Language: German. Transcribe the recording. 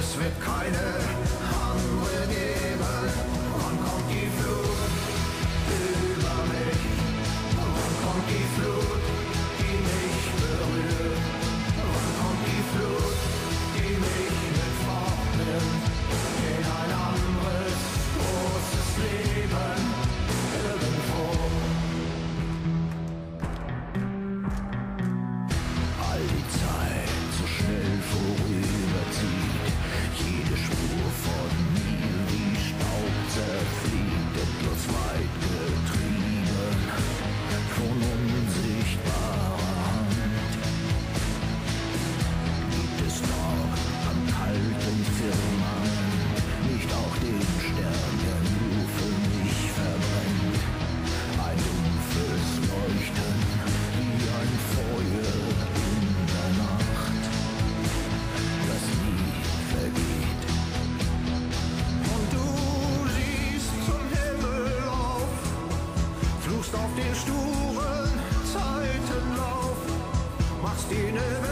es wird keine andere geben. Wann kommt die Flut über mich? Wann kommt die Flut, die mich berührt? Wann kommt die Flut, die mich mit fortnimmt in ein anderes großes Leben irgendwo? All die Zeit so schnell vorüberzieht, jede Spur von mir wie Staub zerfliegt, endlos weit getrieben von unsichtbarer Hand. Gibt es dort am kalten Firmament nicht auch den Stern, der nur für mich verbrennt? Ein dumpfes Leuchten wie ein Feuer in der Nacht, das nie vergeht. Und du siehst zum Himmel auf, fluchst auf den sturen Zeitenlauf, machst ihn